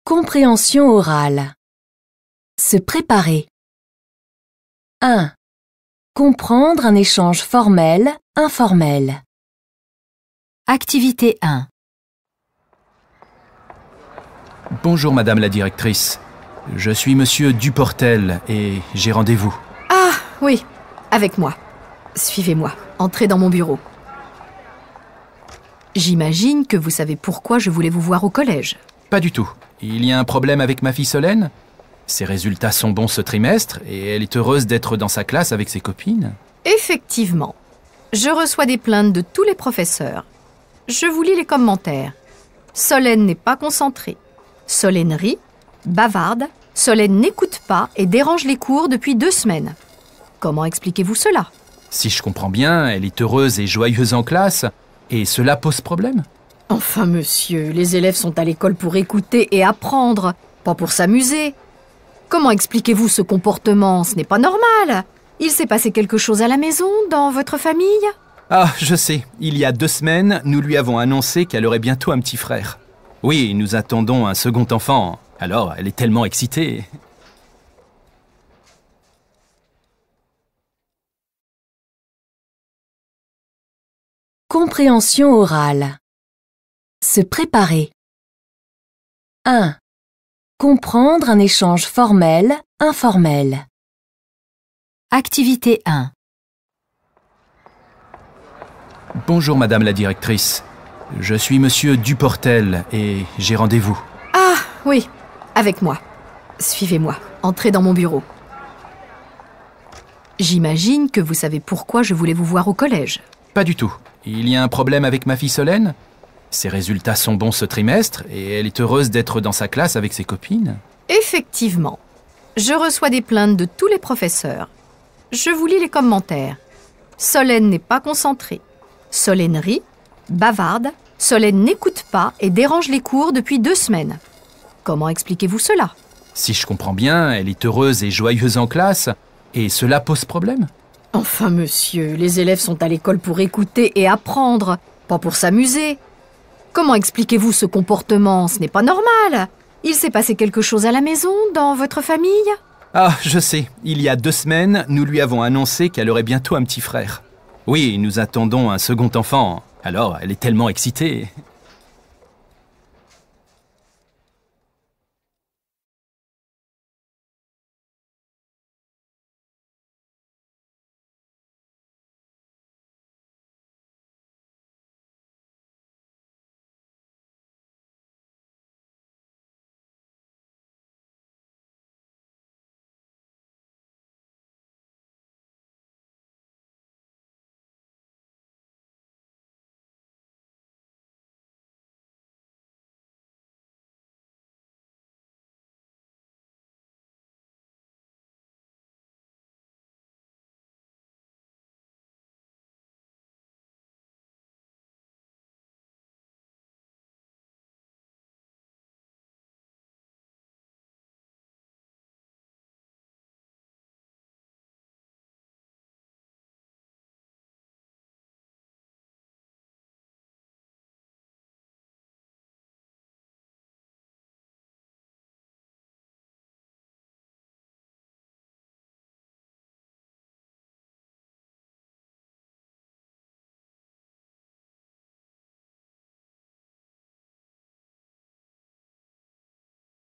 Compréhension orale. Se préparer. 1. Comprendre un échange formel, informel. Activité 1. Bonjour madame la directrice. Je suis monsieur Duportel et j'ai rendez-vous. Ah, oui, avec moi. Suivez-moi, entrez dans mon bureau. J'imagine que vous savez pourquoi je voulais vous voir au collège. Pas du tout. Il y a un problème avec ma fille Solène. Ses résultats sont bons ce trimestre et elle est heureuse d'être dans sa classe avec ses copines. Effectivement. Je reçois des plaintes de tous les professeurs. Je vous lis les commentaires. Solène n'est pas concentrée. Solène rit, bavarde. Solène n'écoute pas et dérange les cours depuis 2 semaines. Comment expliquez-vous cela? Si je comprends bien, elle est heureuse et joyeuse en classe et cela pose problème. Enfin, monsieur, les élèves sont à l'école pour écouter et apprendre, pas pour s'amuser. Comment expliquez-vous ce comportement? Ce n'est pas normal. Il s'est passé quelque chose à la maison, dans votre famille? Ah, je sais. Il y a 2 semaines, nous lui avons annoncé qu'elle aurait bientôt un petit frère. Oui, nous attendons un second enfant. Alors, elle est tellement excitée. Compréhension orale. Se préparer. 1. Comprendre un échange formel, informel. Activité 1. Bonjour madame la directrice. Je suis monsieur Duportel et j'ai rendez-vous. Ah, oui, avec moi. Suivez-moi, entrez dans mon bureau. J'imagine que vous savez pourquoi je voulais vous voir au collège. Pas du tout. Il y a un problème avec ma fille Solène. Ses résultats sont bons ce trimestre et elle est heureuse d'être dans sa classe avec ses copines. Effectivement. Je reçois des plaintes de tous les professeurs. Je vous lis les commentaires. Solène n'est pas concentrée. Solène rit, bavarde. Solène n'écoute pas et dérange les cours depuis 2 semaines. Comment expliquez-vous cela? Si je comprends bien, elle est heureuse et joyeuse en classe et cela pose problème. Enfin, monsieur, les élèves sont à l'école pour écouter et apprendre, pas pour s'amuser. Comment expliquez-vous ce comportement? Ce n'est pas normal. Il s'est passé quelque chose à la maison, dans votre famille? Ah, je sais. Il y a 2 semaines, nous lui avons annoncé qu'elle aurait bientôt un petit frère. Oui, nous attendons un second enfant. Alors, elle est tellement excitée.